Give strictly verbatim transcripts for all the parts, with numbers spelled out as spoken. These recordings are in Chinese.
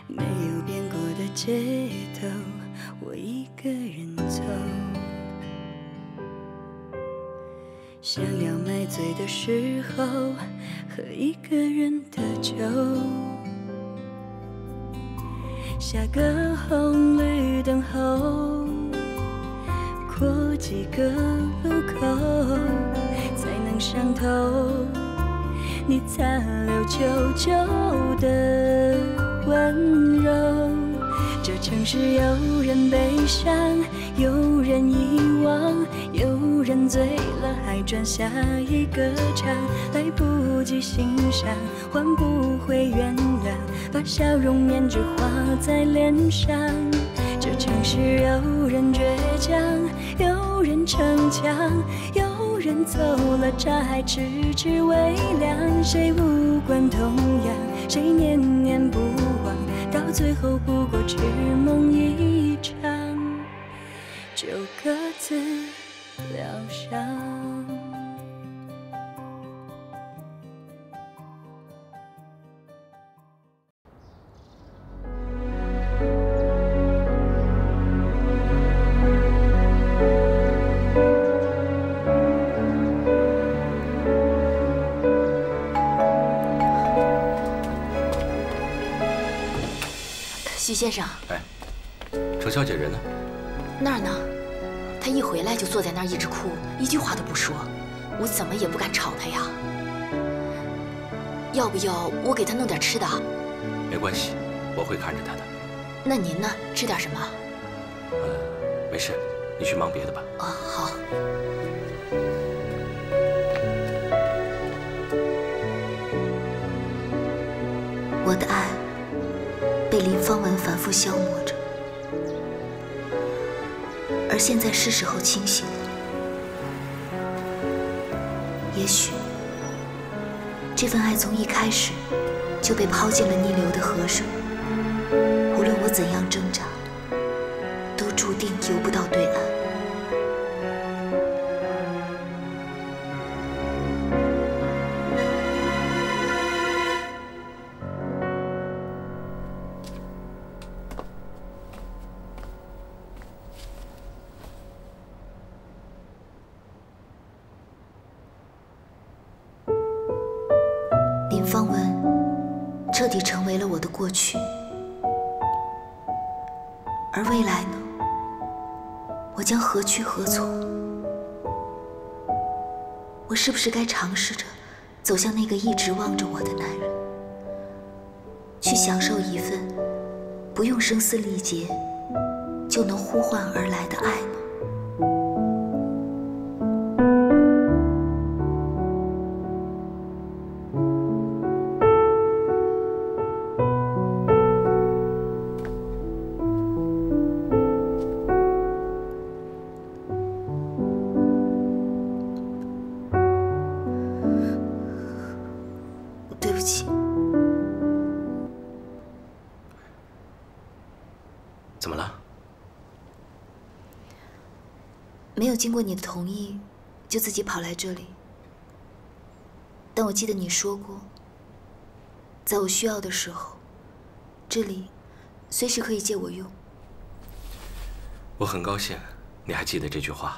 没有变过的街头，我一个人走。想要买醉的时候，喝一个人的酒。下个红绿灯后，过几个路口，才能上头。你残留久久的温柔。这城市有人悲伤，有人遗忘，有人醉了还转下一个场，来不及欣赏，换不回原谅，把笑容面具画在脸上。这城市有人倔强，有人逞强，有人走了茶还迟迟未凉，谁无关痛痒，谁念念不忘，到最后不过痴梦一场，就各自疗伤。 徐先生， 哎，程小姐人呢？ 那儿呢？她一回来就坐在那儿一直哭，一句话都不说，我怎么也不敢吵她呀。要不要我给她弄点吃的？ 没关系，我会看着她的。 那您呢？吃点什么？ 呃，没事，你去忙别的吧。 啊，好。 我的爱被林芳文反复消磨着，而现在是时候清醒了。也许这份爱从一开始就被抛进了逆流的河水，无论我怎样挣扎，都注定游不到对岸。林芳文彻底成为了我的过去，而未来呢？我将何去何从？我是不是该尝试着走向那个一直望着我的男人，去享受一份不用声嘶力竭就能呼唤而来的爱呢？对不起。 怎么了？ 没有经过你的同意，就自己跑来这里。但我记得你说过，在我需要的时候，这里随时可以借我用。 我很高兴你还记得这句话。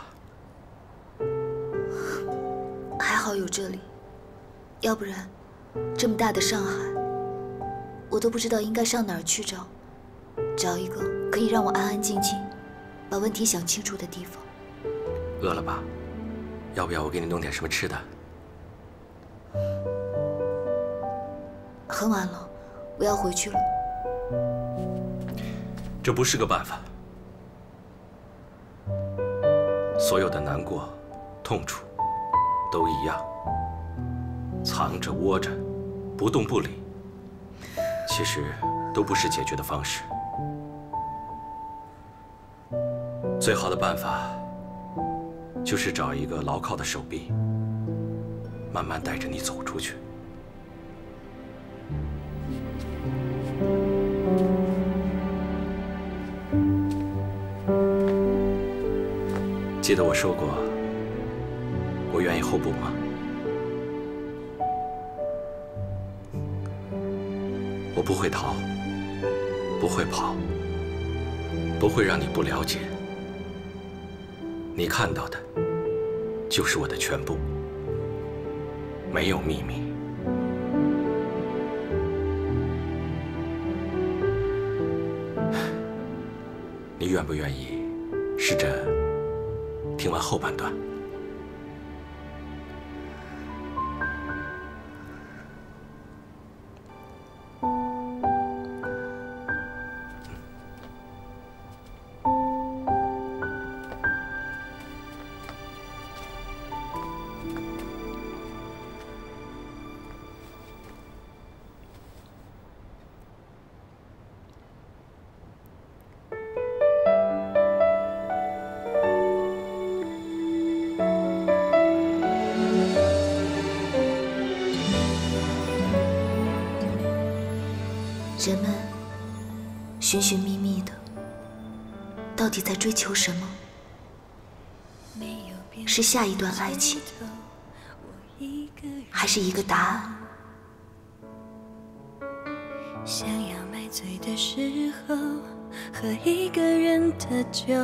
还好有这里，要不然这么大的上海，我都不知道应该上哪儿去找，找一个可以让我安安静静把问题想清楚的地方。 饿了吧？要不要我给你弄点什么吃的？ 很晚了，我要回去了。 这不是个办法。所有的难过、痛楚都一样，藏着、窝着，不动不理，其实都不是解决的方式。最好的办法就是找一个牢靠的手臂，慢慢带着你走出去。记得我说过，我愿意候补吗？我不会逃， 不会跑，不会让你不了解。你看到的，就是我的全部，没有秘密。你愿不愿意试着听完后半段？ 人们寻寻觅觅的，到底在追求什么？是下一段爱情，还是一个答案？ 想要买醉的时候，喝一个人的酒，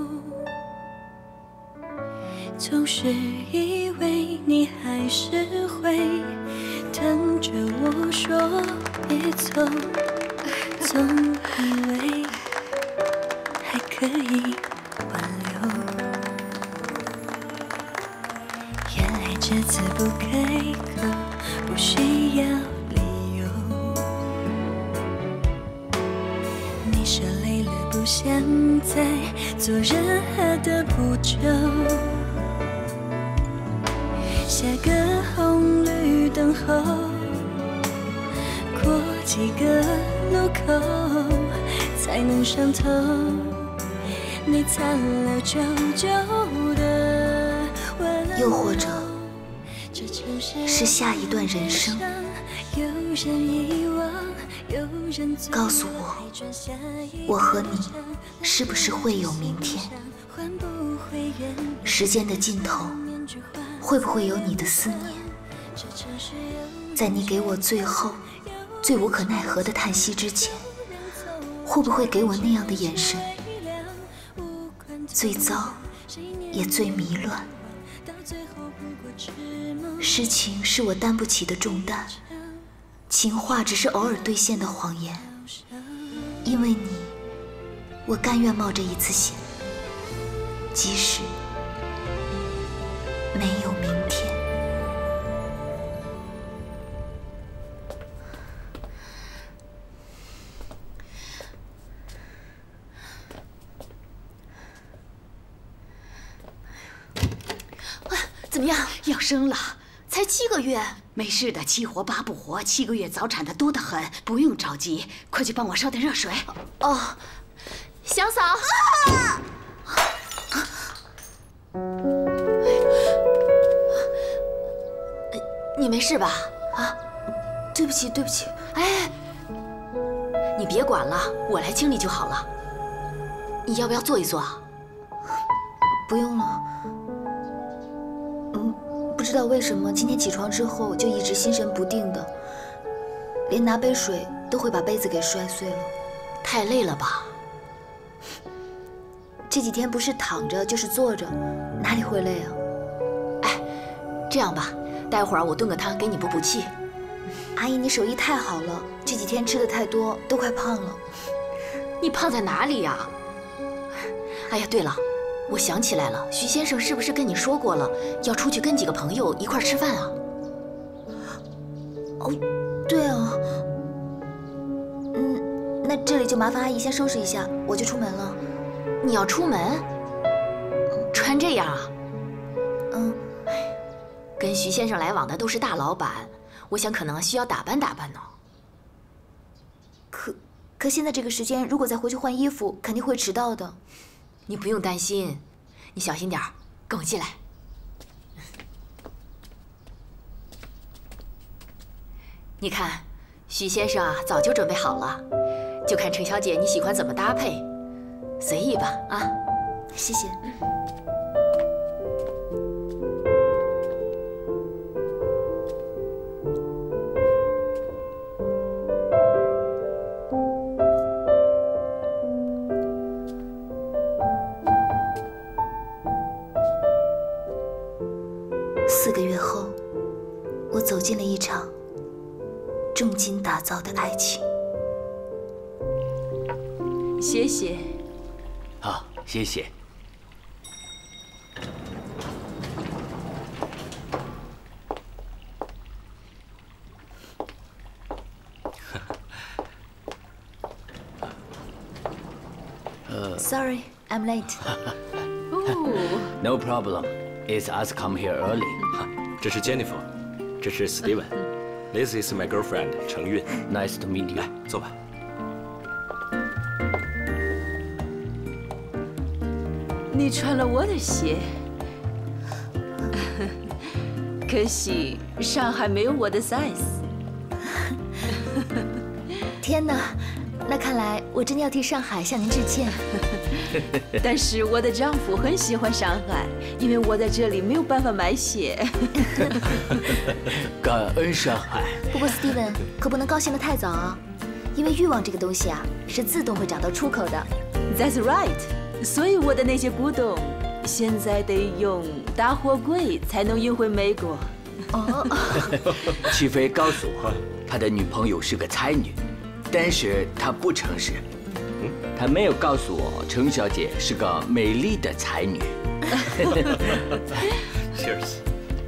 总是以为你还是会等着我说别走，总以为还可以挽留，原来这次不开口不需要理由，你说累了不想再做任何的补救，下个红绿灯后，过几个路口才能上头，你残留久久的温柔， 又或者是下一段人生。告诉我，我和你是不是会有明天？时间的尽头，会不会有你的思念？在你给我最后最无可奈何的叹息之前，会不会给我那样的眼神？最糟也最迷乱。事情是我担不起的重担，情话只是偶尔兑现的谎言。因为你，我甘愿冒这一次险，即使没有明天。 怎么样？ 要生了， 才七个月。 没事的，七活八不活，七个月早产的多得很，不用着急。快去帮我烧点热水。 哦，祥嫂。啊！你没事吧？ 啊，对不起，对不起。 哎，你别管了，我来清理就好了。你要不要坐一坐啊？ 不用了。嗯，不知道为什么今天起床之后就一直心神不定的，连拿杯水都会把杯子给摔碎了。 太累了吧？ 这几天不是躺着就是坐着，哪里会累啊？ 哎，这样吧，待会儿我炖个汤给你补补气。 阿姨，你手艺太好了，这几天吃的太多，都快胖了。 你胖在哪里呀？哎呀，对了，我想起来了，徐先生是不是跟你说过了，要出去跟几个朋友一块吃饭啊？ 哦，对啊。嗯，那这里就麻烦阿姨先收拾一下，我就出门了。 你要出门？穿这样啊？ 嗯。 跟徐先生来往的都是大老板，我想可能需要打扮打扮呢。 可可现在这个时间，如果再回去换衣服，肯定会迟到的。 你不用担心，你小心点儿，跟我进来。你看，徐先生啊，早就准备好了，就看程小姐你喜欢怎么搭配，随意吧啊。 谢谢。 走进了一场重金打造的爱情。 谢谢。 好，谢谢。 Sorry, I'm late. No problem. It's us come here early. 这是 Jennifer， 这是 Steven。This is my girlfriend 程韵。 Nice to meet you. 来，坐吧。 你穿了我的鞋，可惜上海没有我的 size。 天哪，那看来我真的要替上海向您致歉。 但是我的丈夫很喜欢上海，因为我在这里没有办法买鞋。 感恩上海。 不过 Steven 可不能高兴得太早啊，因为欲望这个东西啊，是自动会找到出口的。 That's right。所以我的那些古董，现在得用大货柜才能运回美国。 哦， 齐飞告诉我，他的女朋友是个才女，但是他不诚实。他没有告诉我程小姐是个美丽的才女。 Cheers。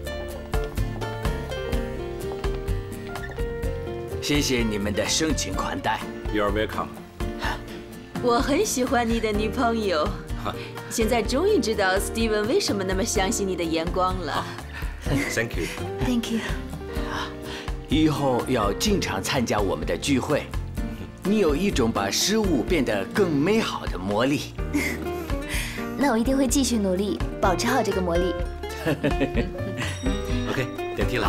谢谢你们的盛情款待。 You are welcome。 我很喜欢你的女朋友，现在终于知道 Steven 为什么那么相信你的眼光了。 Thank you。 Thank you。 以后要经常参加我们的聚会。你有一种把事物变得更美好的魔力。 那我一定会继续努力，保持好这个魔力。 OK， 电梯来。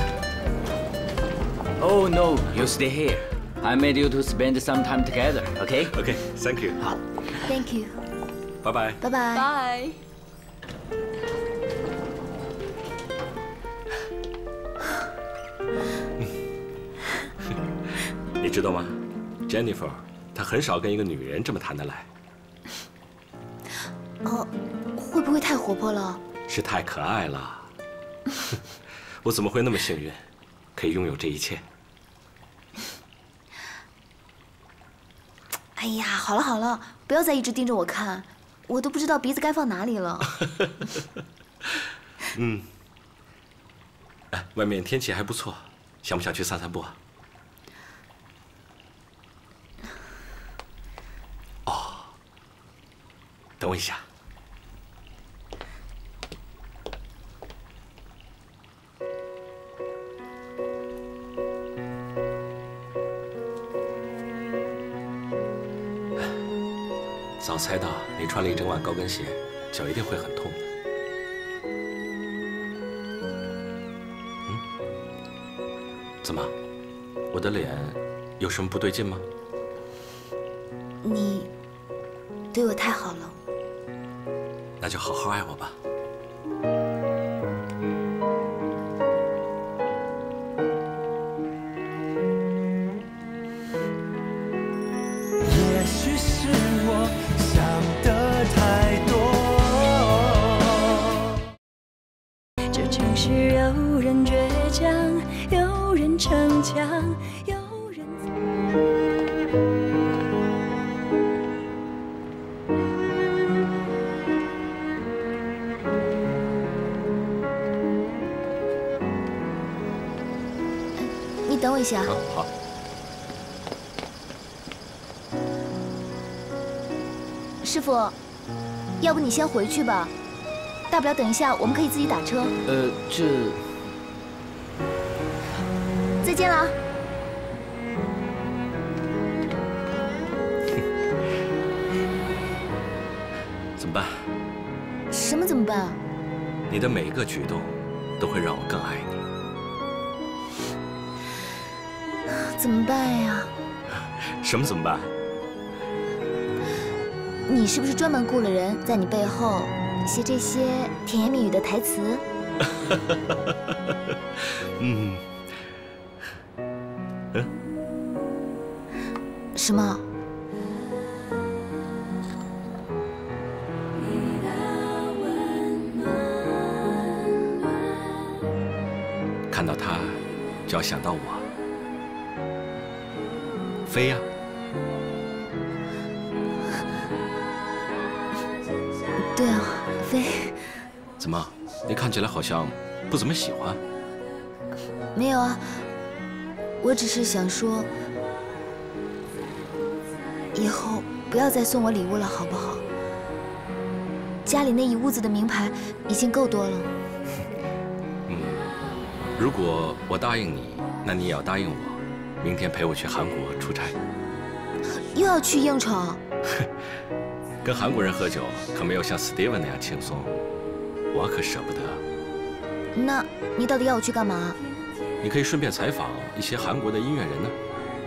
Oh no, you stay here. I made you to spend some time together. OK? OK，Thank you。 好。 Thank you。 拜拜。 拜拜。 拜。 你知道吗 ，Jennifer， 她很少跟一个女人这么谈得来。 哦，会不会太活泼了？ 是太可爱了。我怎么会那么幸运，可以拥有这一切？ 哎呀，好了好了，不要再一直盯着我看，我都不知道鼻子该放哪里了。 嗯。哎，外面天气还不错，想不想去散散步啊？哦，等我一下。早猜到你穿了一整晚高跟鞋，脚一定会很痛的。嗯？怎么？我的脸有什么不对劲吗？ 你对我太好了。 那就好好爱我吧。 也许是我想的太多。 这城市有人倔强，有人逞强，有人。 你等我一下。 嗯，好。 师傅，要不你先回去吧，大不了等一下我们可以自己打车。 呃，这再见了。 怎么办？ 什么怎么办？ 你的每一个举动都会让我更爱你。 怎么办呀？ 什么怎么办？ 你是不是专门雇了人在你背后写这些甜言蜜语的台词？ 嗯。嗯？ 什么？ 看到他要想到我。飞呀！ 对啊，飞。 怎么？你看起来好像不怎么喜欢。 没有啊，我只是想说，以后不要再送我礼物了，好不好？家里那一屋子的名牌已经够多了。 嗯，如果我答应你，那你也要答应我，明天陪我去韩国出差。 又要去应酬？ 跟韩国人喝酒可没有像 Steven 那样轻松，我可舍不得。 那你到底要我去干嘛？ 你可以顺便采访一些韩国的音乐人呢。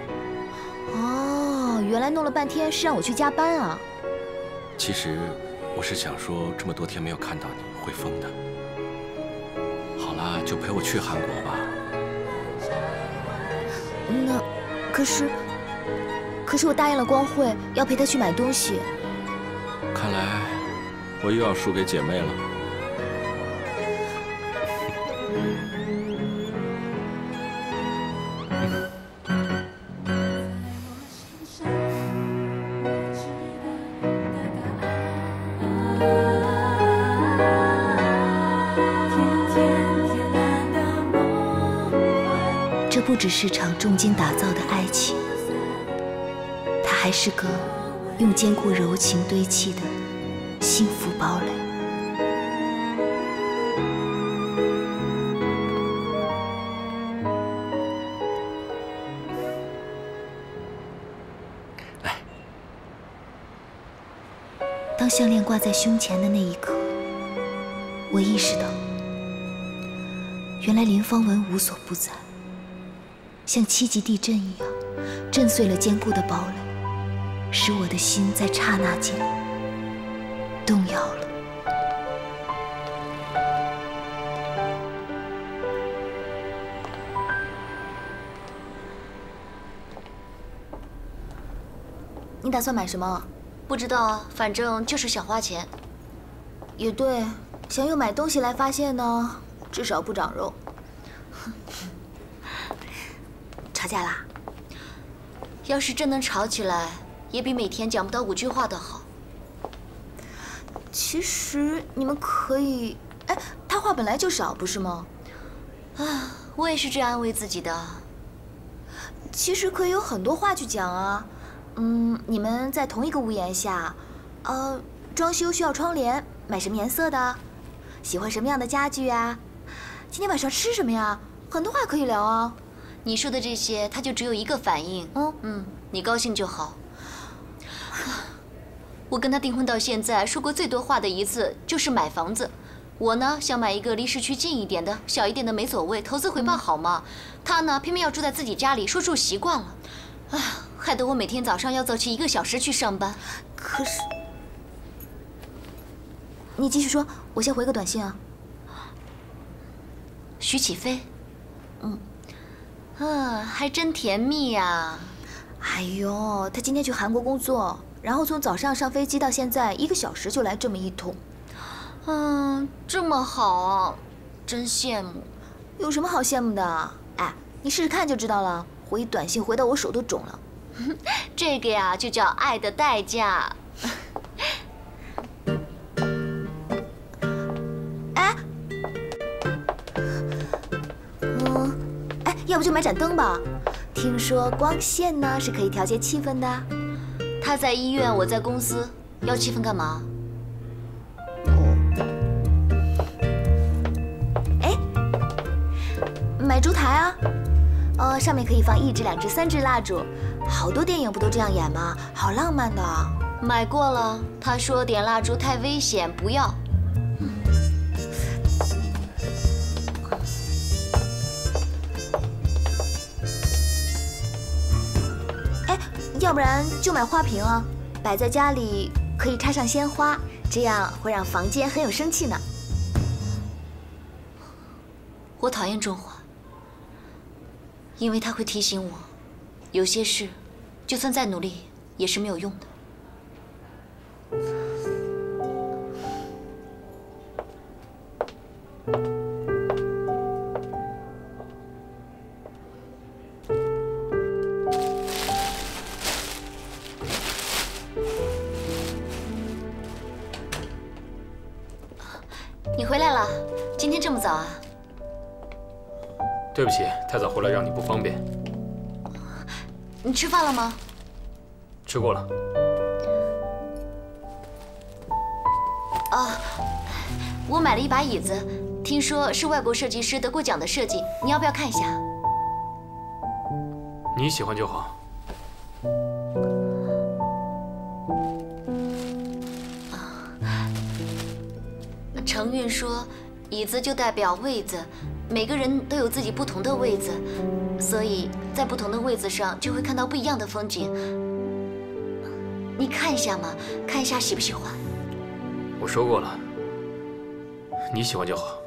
哦，原来弄了半天是让我去加班啊。 其实我是想说，这么多天没有看到你会疯的。好了，就陪我去韩国吧。 那可是，可是我答应了光慧，要陪她去买东西。 看来我又要输给姐妹了。 这不只是场重金打造的爱情，它还是个用坚固柔情堆砌的幸福堡垒。 来， 当项链挂在胸前的那一刻，我意识到，原来林芳文无所不在。像七级地震一样，震碎了坚固的堡垒，使我的心在刹那间动摇了。你打算买什么？ 不知道啊，反正就是想花钱。 也对，想用买东西来发泄呢，至少不长肉。吵架啦？ 要是真能吵起来，也比每天讲不到五句话的好。 其实你们可以，哎，他话本来就少，不是吗？ 啊，我也是这样安慰自己的。 其实可以有很多话去讲啊。嗯，你们在同一个屋檐下，呃，装修需要窗帘，买什么颜色的？喜欢什么样的家具啊？今天晚上吃什么呀？很多话可以聊啊。 你说的这些，他就只有一个反应。嗯嗯，你高兴就好。我跟他订婚到现在，说过最多话的一次就是买房子。我呢想买一个离市区近一点的、小一点的没所谓，投资回报好嘛。嗯、他呢偏偏要住在自己家里，说住习惯了，啊，害得我每天早上要早起一个小时去上班。 可是，你继续说，我先回个短信啊。 徐启飞， 嗯。 啊，还真甜蜜呀！ 哎呦，他今天去韩国工作，然后从早上上飞机到现在一个小时就来这么一通。 嗯，这么好啊，真羡慕。 有什么好羡慕的？哎，你试试看就知道了。回短信回到我手都肿了。 这个呀，就叫爱的代价。 哎，嗯。要不就买盏灯吧，听说光线呢是可以调节气氛的。 他在医院，我在公司，要气氛干嘛？ 哦，哎，买烛台啊，呃，上面可以放一支、两支、三支蜡烛，好多电影不都这样演吗？好浪漫的。 买过了，他说点蜡烛太危险，不要。 要不然就买花瓶啊，摆在家里可以插上鲜花，这样会让房间很有生气呢。 我讨厌种花，因为它会提醒我，有些事，就算再努力也是没有用的。 你回来了，今天这么早啊？ 对不起，太早回来让你不方便。 你吃饭了吗？ 吃过了。 啊，我买了一把椅子，听说是外国设计师得过奖的设计，你要不要看一下？ 你喜欢就好。 程韵说，椅子就代表位子，每个人都有自己不同的位子，所以在不同的位子上就会看到不一样的风景。你看一下嘛，看一下喜不喜欢？ 我说过了，你喜欢就好。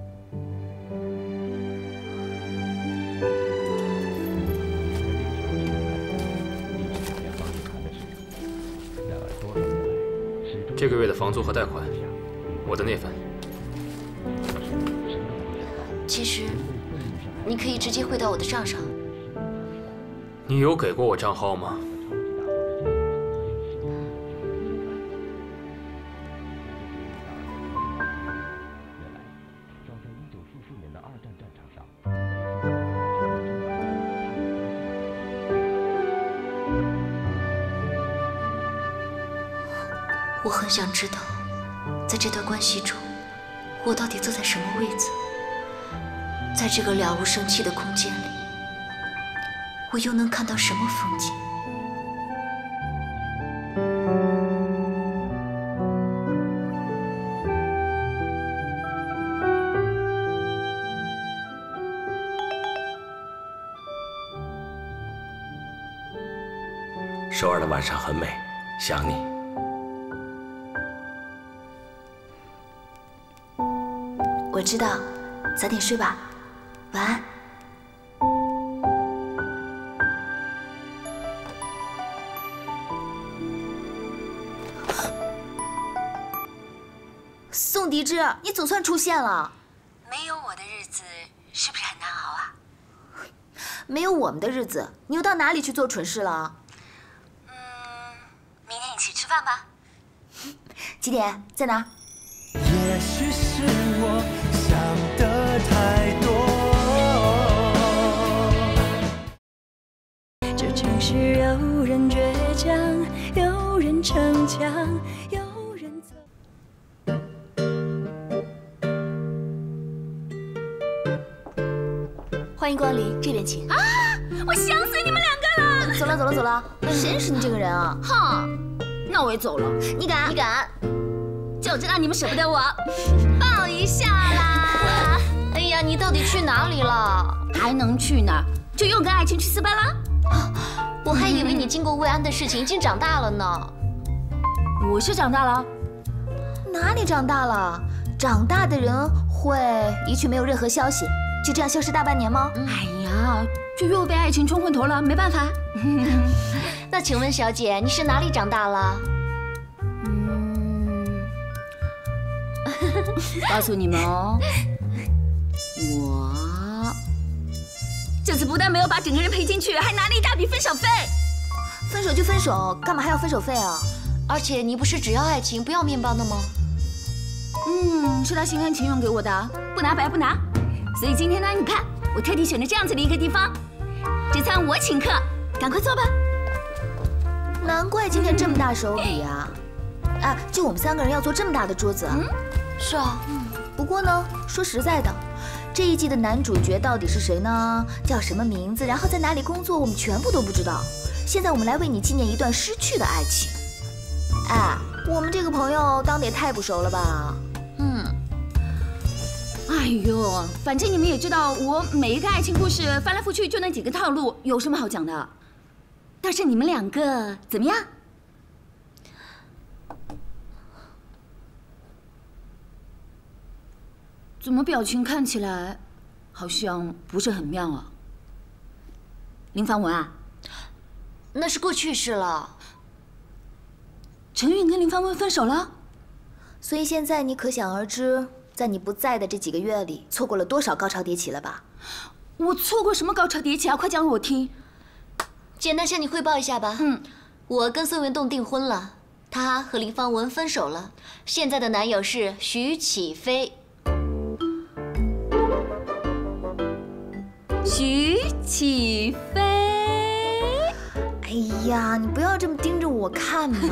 这个月的房租和贷款，我的那份。 其实，你可以直接汇到我的账上。 你有给过我账号吗？ 我很想知道，在这段关系中，我到底坐在什么位子？在这个了无生气的空间里，我又能看到什么风景？ 首尔的晚上很美，想你。 我知道，早点睡吧，晚安。宋迪之，你总算出现了。 没有我的日子是不是很难熬啊？ 没有我们的日子，你又到哪里去做蠢事了？ 嗯，明天一起吃饭吧。 几点？在哪？ 也许是我想的太多。 这城市有人倔强，有人逞强，有人走。 欢迎光临，这边请。 啊！我想死你们两个了！ 走了走了走了，谁是你这个人啊？ 哼，那我也走了。 你敢？ 你敢？ 就知道你们舍不得我，抱一下啦！ 哎呀，你到底去哪里了？ 还能去哪儿？就又跟爱情去私奔了？ 我还以为你经过慰安的事情已经长大了呢。 我是长大了， 哪里长大了？长大的人会一去没有任何消息，就这样消失大半年吗？ 哎呀，就又被爱情冲昏头了，没办法。 那请问小姐，你是哪里长大了？ 告诉你们哦，我这次不但没有把整个人赔进去，还拿了一大笔分手费。 分手就分手，干嘛还要分手费啊？ 而且你不是只要爱情不要面包的吗？ 嗯，是他心甘情愿给我的，不拿白不拿。所以今天呢，你看我特地选了这样子的一个地方，这餐我请客，赶快坐吧。 难怪今天这么大手笔啊！啊，就我们三个人要坐这么大的桌子。 嗯， 是啊。 嗯，不过呢，说实在的，这一季的男主角到底是谁呢？叫什么名字？然后在哪里工作？我们全部都不知道。现在我们来为你纪念一段失去的爱情。哎，我们这个朋友当得也太不熟了吧？ 嗯。 哎呦，反正你们也知道，我每一个爱情故事翻来覆去就那几个套路，有什么好讲的？但是你们两个怎么样？怎么表情看起来好像不是很妙啊？林芳文啊， 那是过去式了。 陈韵跟林芳文分手了， 所以现在你可想而知，在你不在的这几个月里，错过了多少高潮迭起了吧？ 我错过什么高潮迭起啊？快讲给我听。 简单向你汇报一下吧。嗯，我跟孙文栋订婚了， 他和林芳文分手了，现在的男友是徐启飞。 徐启飞。 哎呀，你不要这么盯着我看嘛。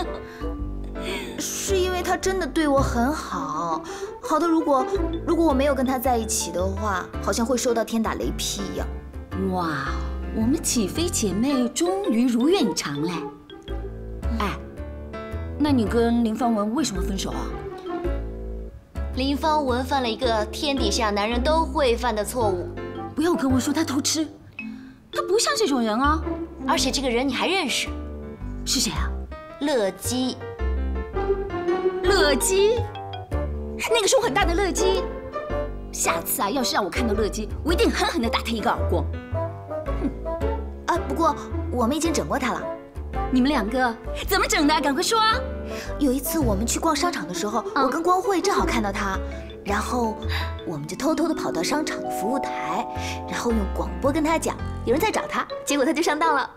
是因为他真的对我很好，好的，如果如果我没有跟他在一起的话，好像会受到天打雷劈一样。 哇，我们启飞姐妹终于如愿以偿嘞！哎，那你跟林芳文为什么分手啊？ 林芳文犯了一个天底下男人都会犯的错误。 不要跟我说他偷吃，他不像这种人啊！ 而且这个人你还认识？ 是谁啊？ 乐基。 乐基，那个胸很大的乐基。下次啊，要是让我看到乐基，我一定狠狠地打他一个耳光。 哼！啊，不过我们已经整过他了。 你们两个怎么整的？赶快说啊！ 有一次我们去逛商场的时候，嗯、我跟光慧正好看到他。然后我们就偷偷地跑到商场的服务台，然后用广播跟他讲有人在找他，结果他就上当了。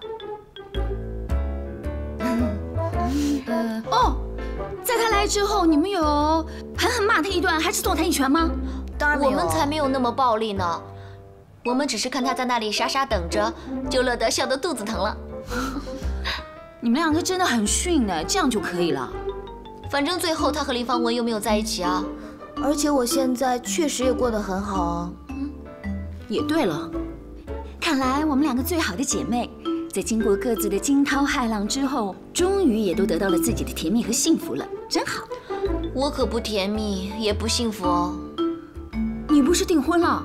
呃哦，在他来之后，你们有狠狠骂他一顿，还是揍他一拳吗？ 当然没有， 我们才没有那么暴力呢。我们只是看他在那里傻傻等着，就乐得笑得肚子疼了。 你们两个真的很逊呢，这样就可以了。 反正最后他和林芳文又没有在一起啊。 而且我现在确实也过得很好啊。 嗯，也对了，看来我们两个最好的姐妹，在经过各自的惊涛骇浪之后，终于也都得到了自己的甜蜜和幸福了，真好。 我可不甜蜜，也不幸福哦。 你不是订婚了？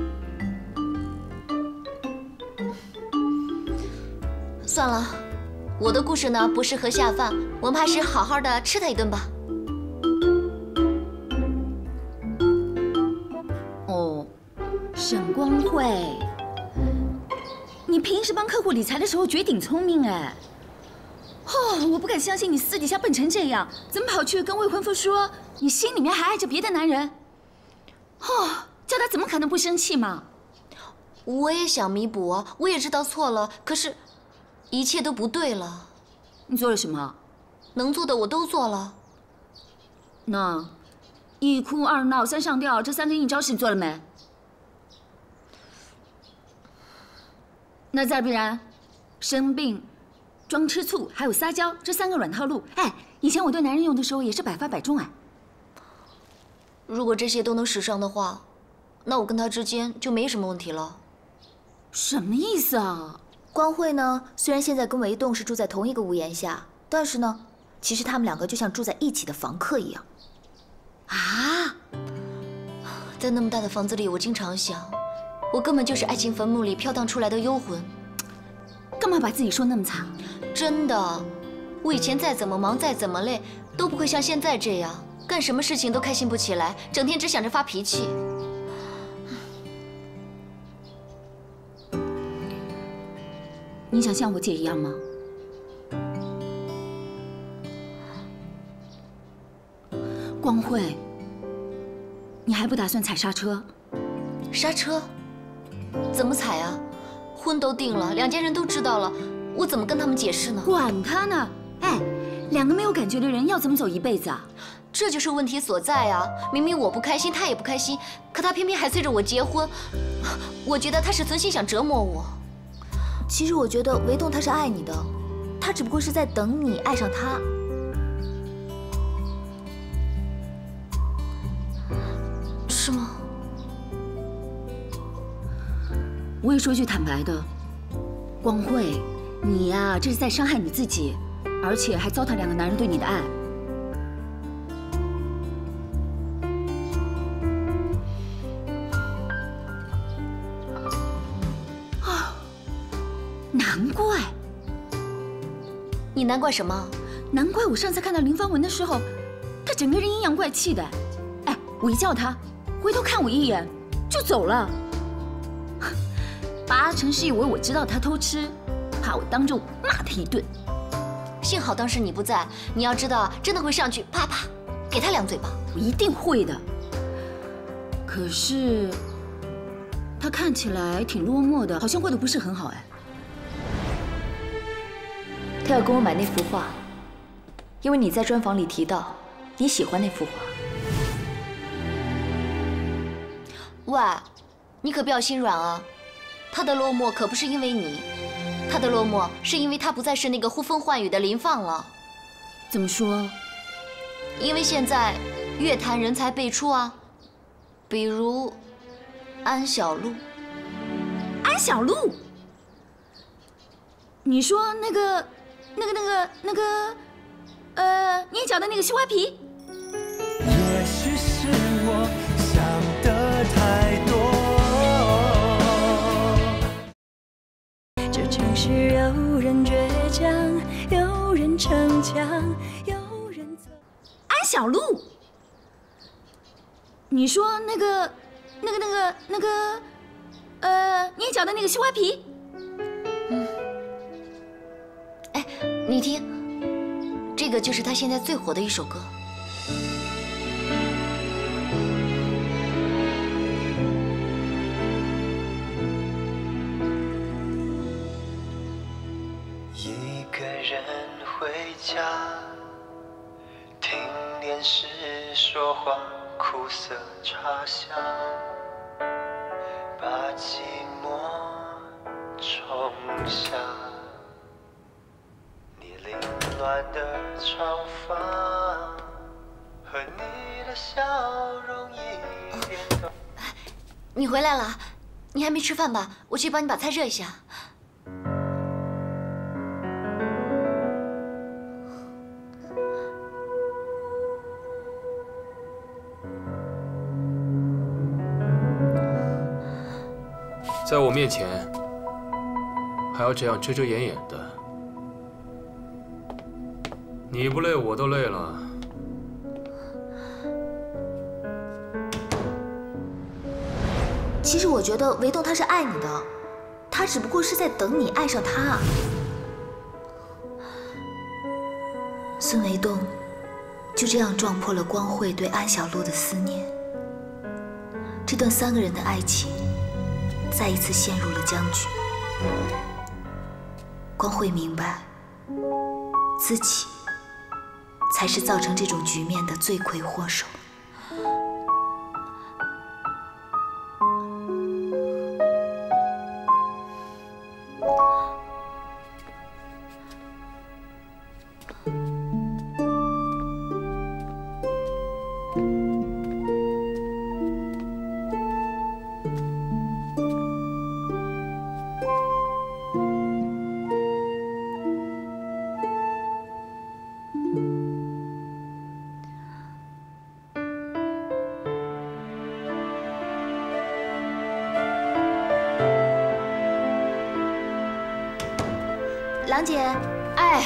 算了，我的故事呢不适合下饭，我们还是好好的吃他一顿吧。 沈光慧，你平时帮客户理财的时候绝顶聪明哎！哦，我不敢相信你私底下笨成这样，怎么跑去跟未婚夫说你心里面还爱着别的男人？哦，叫他怎么可能不生气嘛？ 我也想弥补啊，我也知道错了，可是，一切都不对了。 你做了什么？ 能做的我都做了。 那，一哭二闹三上吊这三个硬招式你做了没？那再不然，生病、装吃醋，还有撒娇这三个软套路，哎，以前我对男人用的时候也是百发百中哎。 如果这些都能使上的话，那我跟他之间就没什么问题了。 什么意思啊？ 光慧呢，虽然现在跟维栋是住在同一个屋檐下，但是呢，其实他们两个就像住在一起的房客一样。 啊， 在那么大的房子里，我经常想。我根本就是爱情坟墓里飘荡出来的幽魂， 干嘛把自己说那么惨？ 真的，我以前再怎么忙，再怎么累，都不会像现在这样，干什么事情都开心不起来，整天只想着发脾气。 你想像我姐一样吗？光慧，你还不打算踩刹车？ 刹车？怎么踩啊？婚都定了，两家人都知道了，我怎么跟他们解释呢？ 管他呢！哎，两个没有感觉的人要怎么走一辈子啊？ 这就是问题所在啊！明明我不开心，他也不开心，可他偏偏还催着我结婚。我觉得他是存心想折磨我。 其实我觉得维栋他是爱你的，他只不过是在等你爱上他。 是吗？ 我也说句坦白的，光慧，你呀，这是在伤害你自己，而且还糟蹋两个男人对你的爱。啊，难怪。 你难怪什么？ 难怪我上次看到林芳文的时候，她整个人阴阳怪气的。哎，我一叫她，回头看我一眼就走了。八成是以为我知道他偷吃，怕我当众骂他一顿。 幸好当时你不在，你要知道，真的会上去啪啪给他两嘴巴。 我一定会的。可是他看起来挺落寞的，好像过得不是很好哎。 他要跟我买那幅画， 因为你在专访里提到你喜欢那幅画。 喂，你可不要心软啊！他的落寞可不是因为你，他的落寞是因为他不再是那个呼风唤雨的林放了。 怎么说？ 因为现在乐坛人才辈出啊，比如安小璐。 安小璐？你说那个、那个、那个、那个，呃，捏脚的那个西瓜皮？ 也许是我想的太多。 这城市有人倔强，有人逞强，有人走。 安小璐？你说那个、那个、那个、那个，呃，捏脚的那个西瓜皮？ 嗯。哎，你听，这个就是他现在最火的一首歌。 一个人回家，听电视说话，苦涩茶香，把寂寞冲下。你凌乱的长发和你的笑容一点都。 你回来了，你还没吃饭吧？我去帮你把菜热一下。 在我面前还要这样遮遮掩掩的，你不累我都累了。 其实我觉得维栋他是爱你的，他只不过是在等你爱上他。孙维栋就这样撞破了光慧对安小璐的思念，这段三个人的爱情再一次陷入了僵局。光慧明白，自己才是造成这种局面的罪魁祸首。郎姐， 哎，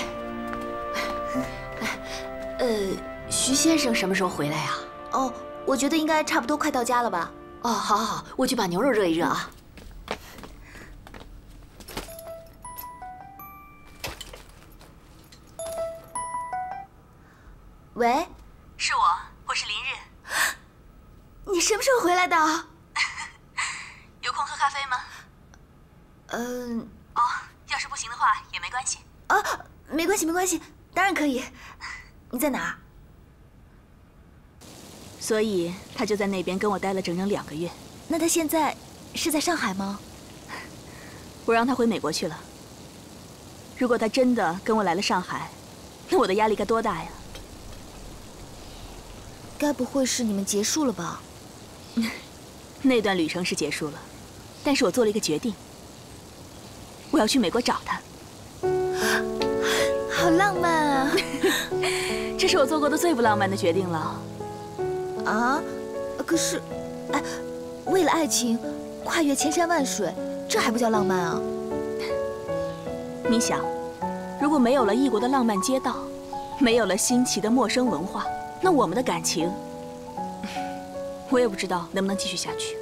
呃，徐先生什么时候回来呀？ 哦，我觉得应该差不多快到家了吧。 哦，好，好，好，我去把牛肉热一热啊。 喂， 是我，我是林日。 你什么时候回来的？ 有空喝咖啡吗？ 嗯。 哦，要是不行的话也没关系。 啊，没关系，没关系，当然可以。你在哪儿？ 所以他就在那边跟我待了整整两个月。 那他现在是在上海吗？ 我让他回美国去了。如果他真的跟我来了上海，那我的压力该多大呀？ 该不会是你们结束了吧？ 那段旅程是结束了，但是我做了一个决定，我要去美国找他。 好浪漫啊！ 这是我做过的最不浪漫的决定了。 啊？可是，哎，为了爱情跨越千山万水，这还不叫浪漫啊？ 你想，如果没有了异国的浪漫街道，没有了新奇的陌生文化，那我们的感情，我也不知道能不能继续下去。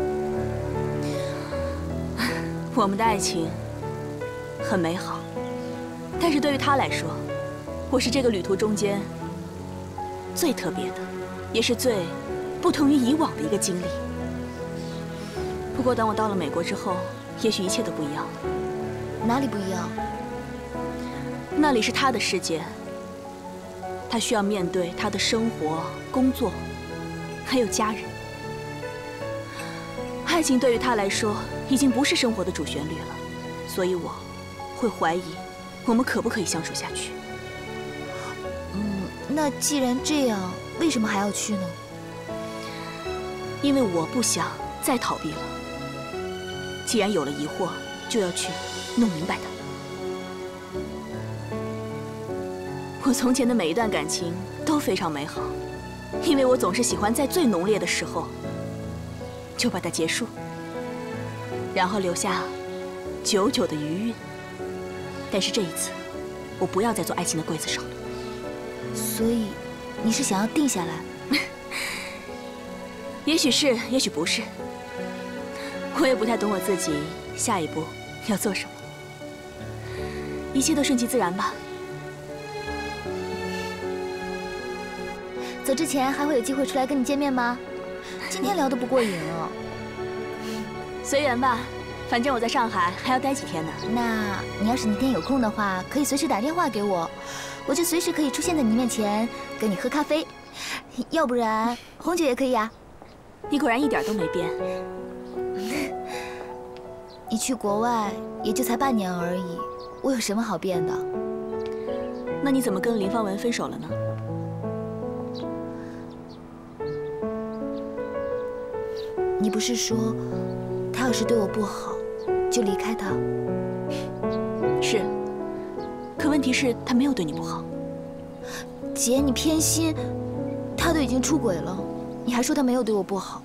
我们的爱情很美好，但是对于他来说，我是这个旅途中间最特别的，也是最不同于以往的一个经历。不过等我到了美国之后，也许一切都不一样了。 哪里不一样？ 那里是他的世界， 他需要面对他的生活、工作，还有家人。爱情对于他来说已经不是生活的主旋律了，所以我会怀疑我们可不可以相处下去。 嗯，那既然这样，为什么还要去呢？ 因为我不想再逃避了。既然有了疑惑，就要去弄明白它。我从前的每一段感情都非常美好，因为我总是喜欢在最浓烈的时候就把它结束，然后留下久久的余韵。但是这一次，我不要再做爱情的刽子手了。 所以，你是想要定下来？ 也许是，也许不是。我也不太懂我自己下一步要做什么，一切都顺其自然吧。 走之前还会有机会出来跟你见面吗？今天聊得不过瘾了。 随缘吧，反正我在上海还要待几天呢。 那你要是哪天有空的话，可以随时打电话给我，我就随时可以出现在你面前跟你喝咖啡，要不然红酒也可以啊。 你果然一点都没变。 你去国外也就才半年而已，我有什么好变的？ 那你怎么跟林芳文分手了呢？ 你不是说他要是对我不好，就离开他？ 是，可问题是，他没有对你不好。 姐，你偏心，他都已经出轨了，你还说他没有对我不好？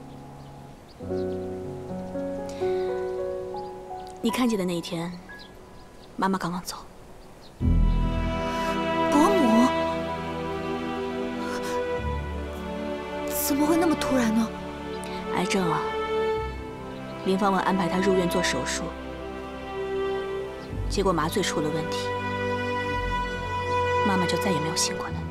你看见的那一天，妈妈刚刚走。 伯母，怎么会那么突然呢？ 癌症啊，林芳文安排她入院做手术，结果麻醉出了问题，妈妈就再也没有醒过来。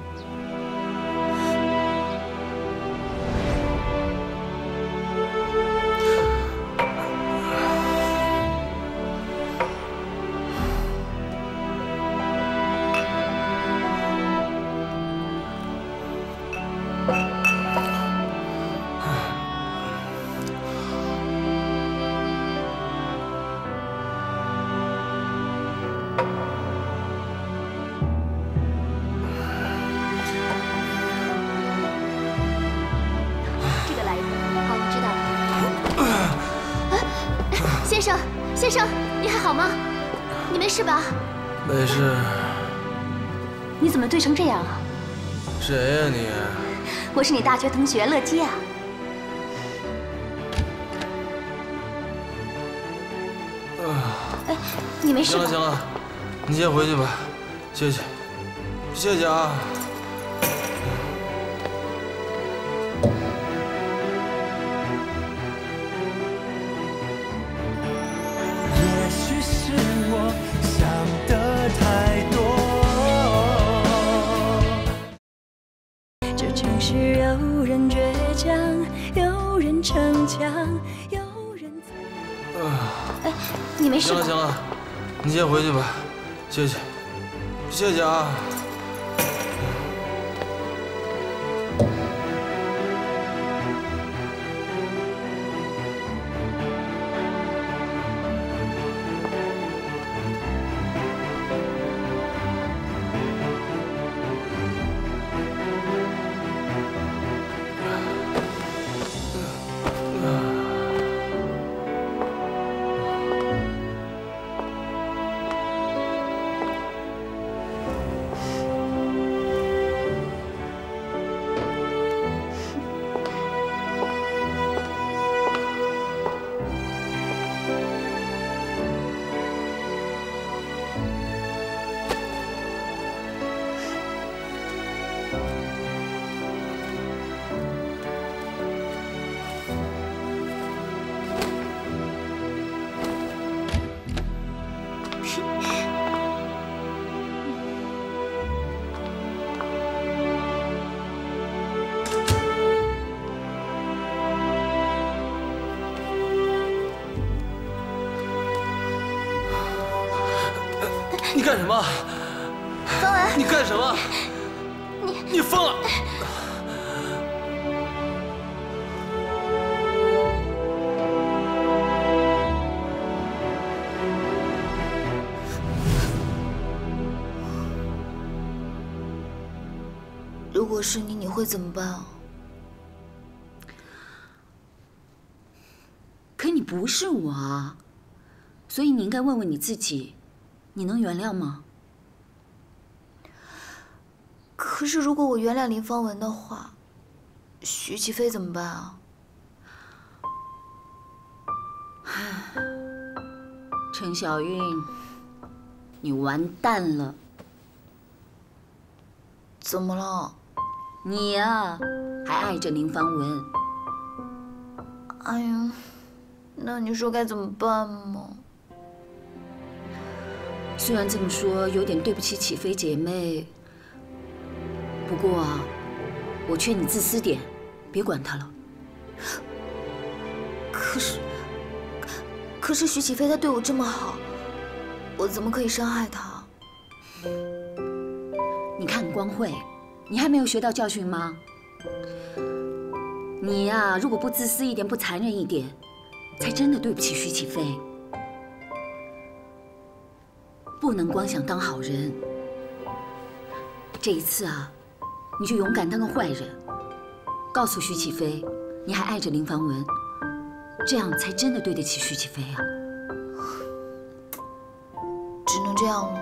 先生，先生，你还好吗？你没事吧？ 没事。 你怎么醉成这样啊？ 谁呀你？ 我是你大学同学乐基啊。哎，你没事吧？ 行了行了，你先回去吧，谢谢，谢谢啊。 有人倔强，有人逞强，有人…… 哎，你没事吧？ 行了行了，你先回去吧，谢谢，谢谢啊。 你干什么？ 方文， 你干什么？ 你你疯了！ 如果是你，你会怎么办啊？ 可你不是我啊，所以你应该问问你自己，你能原谅吗？ 可是如果我原谅林芳文的话，徐启飞怎么办啊？ 陈小韵，你完蛋了！ 怎么了？ 你呀，还爱着林芳文。 哎呀，那你说该怎么办嘛？ 虽然这么说有点对不起启飞姐妹，不过啊，我劝你自私点，别管她了。 可是，可是徐启飞他对我这么好，我怎么可以伤害他？ 你看光慧，你还没有学到教训吗？你呀，如果不自私一点，不残忍一点，才真的对不起徐启飞。不能光想当好人，这一次啊，你就勇敢当个坏人，告诉徐启飞，你还爱着林芳文，这样才真的对得起徐启飞啊。 只能这样了。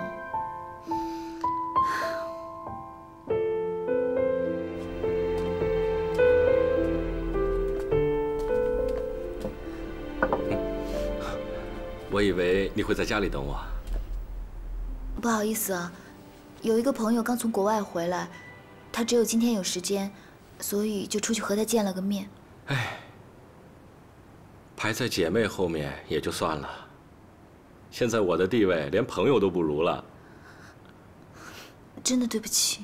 我以为你会在家里等我。 不好意思啊，有一个朋友刚从国外回来，他只有今天有时间，所以就出去和他见了个面。 哎，排在姐妹后面也就算了，现在我的地位连朋友都不如了。 真的对不起。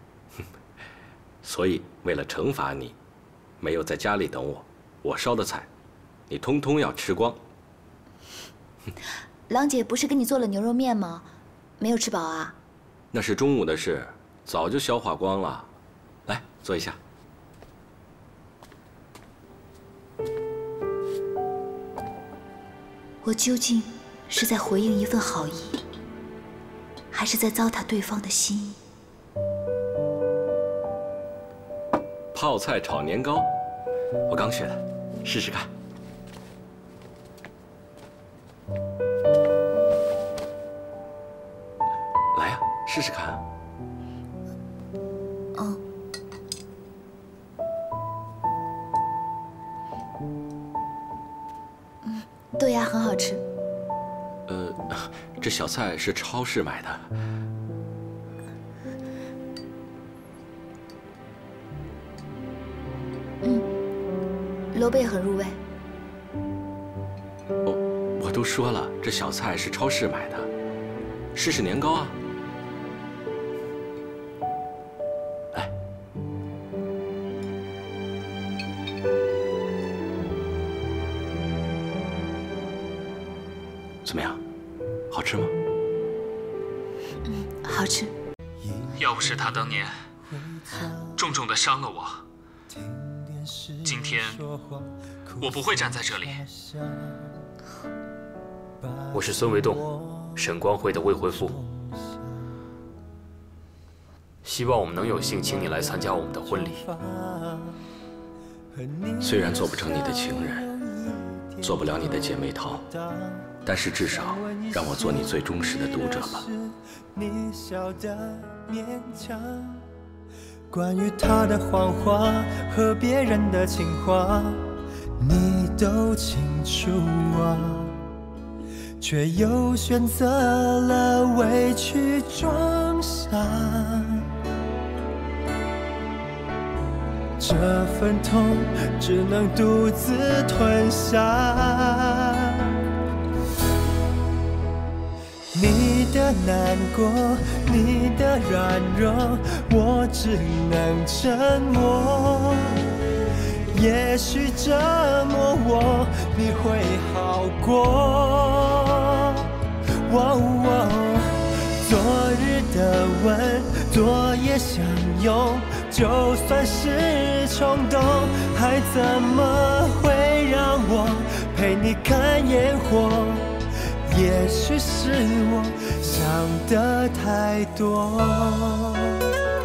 所以为了惩罚你，没有在家里等我，我烧的菜，你通通要吃光。 郎姐不是给你做了牛肉面吗？没有吃饱啊？ 那是中午的事，早就消化光了。来，坐一下。 我究竟是在回应一份好意，还是在糟蹋对方的心意？ 泡菜炒年糕，我刚学的，试试看。来呀，试试看。 嗯。嗯，对呀，很好吃。 呃，这小菜是超市买的。 嗯，萝卜也很入味。 哦，我都说了，这小菜是超市买的，试试年糕啊。来，怎么样？好吃吗？ 嗯，好吃。 要不是他当年重重的伤了我，今天我不会站在这里。 我是孙维栋，沈光辉的未婚夫，希望我们能有幸请你来参加我们的婚礼。 虽然做不成你的情人，做不了你的姐妹淘，但是至少让我做你最忠实的读者吧。 你笑得勉强，关于他的谎话和别人的情话，你都清楚啊，却又选择了委屈装傻。这份痛只能独自吞下。你的难过，你的软弱，我只能沉默。也许折磨我，你会好过。哦哦，昨日的吻，昨夜相用，就算是冲动，还怎么会让我陪你看烟火？也许是我想的太多。